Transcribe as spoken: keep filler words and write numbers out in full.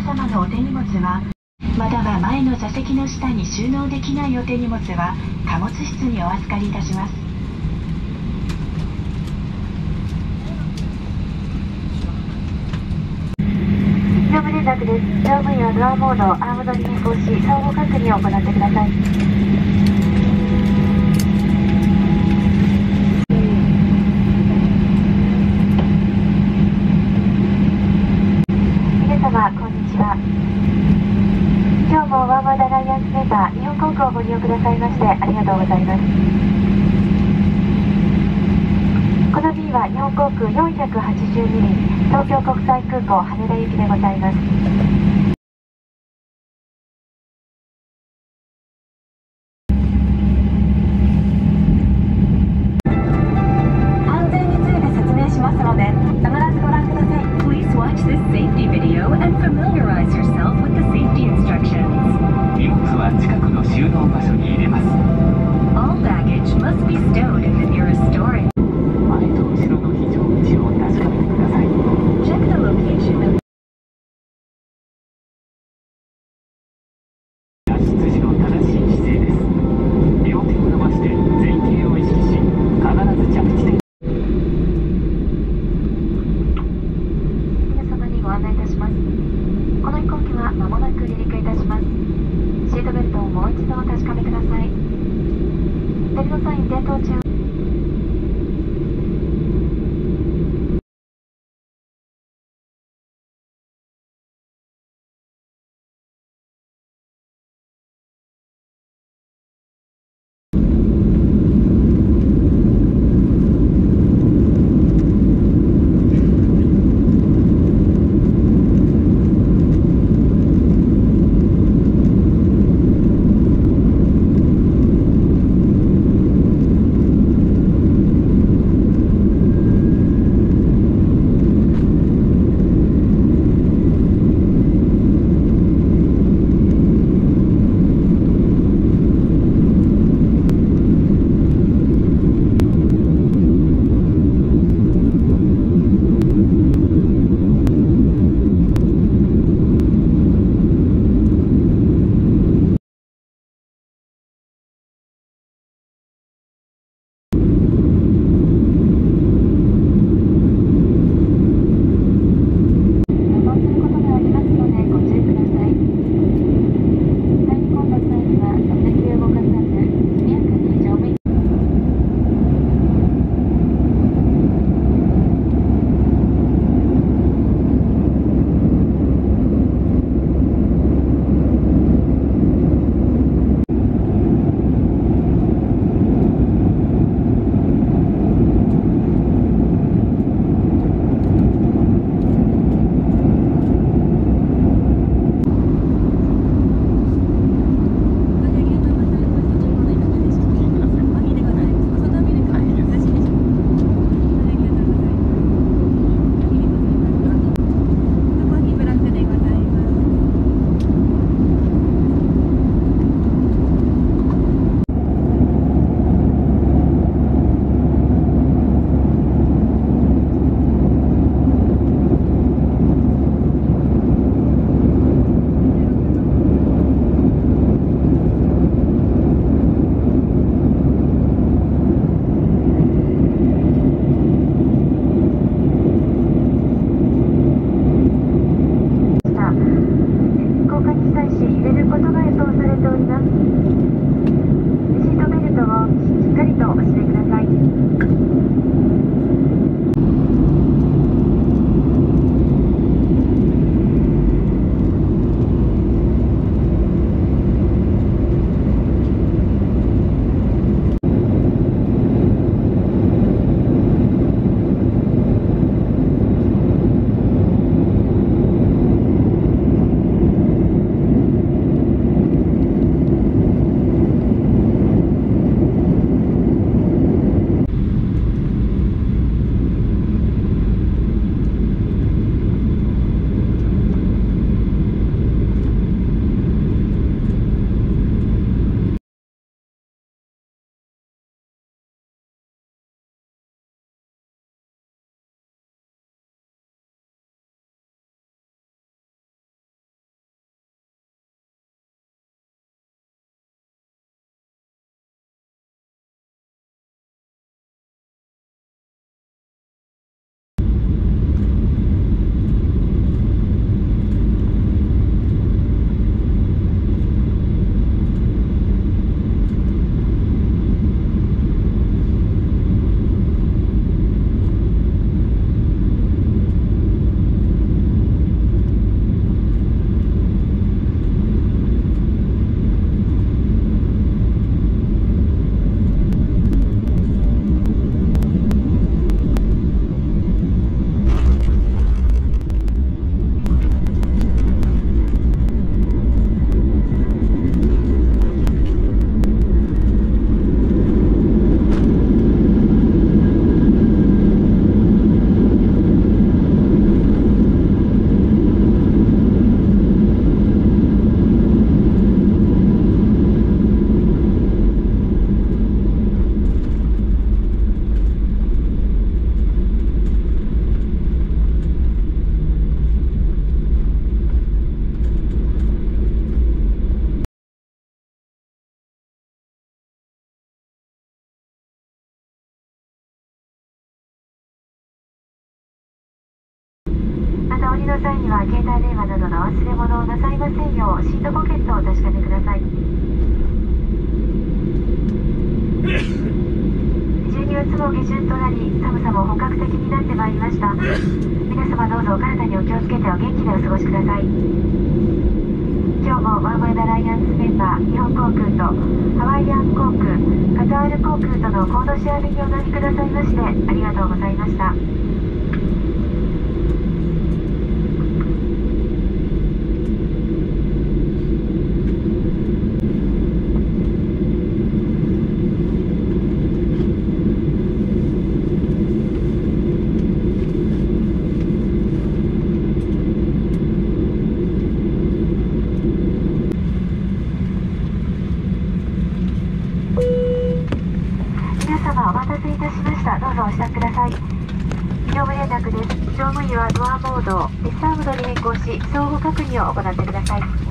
様のお手荷物は、または前の座席の下に収納できないお手荷物は貨物室にお預かりいたします。 業務連絡です。乗務員はドアモードをアームドに変更し、相互確認を行ってください。皆様、こんにちは。今日もワーマーダライアンスメンバー日本航空をご利用くださいましてありがとうございます。この便は日本航空よんひゃくはちじゅうに便、東京国際空港羽田行きでございます。安全について説明しますので、必ずご覧ください。 Please watch this safety video and familiarize yourself with the safety instructions. 荷物は近くの収納場所に入れます。 All baggage must be stowed in the nearest storage. 前と後ろの非常口を確かめてください。 Check the location of 脱出時の正しい姿勢です。両手を伸ばして前傾を意識し、必ず着地点。 皆様にご案内いたします。この飛行機は間もなく離陸いたします。シートベルトをもう一度確かめください。ベルトサイン点灯中。 りの際には携帯電話などの忘れ物をなさいませんようシートポケットをお確かめください。じゅうにがつも下旬となり寒さも本格的になってまいりました。皆様どうぞお体にお気をつけてお元気でお過ごしください。今日もワンワイアライアンスメンバー日本航空とハワイアン航空カタール航空とのコードシェア便にお乗りくださいましてありがとうございました。お待たせいたしました。どうぞお支度ください。業務連絡です。乗務員はドアモードを エス アームドに変更し相互確認を行ってください。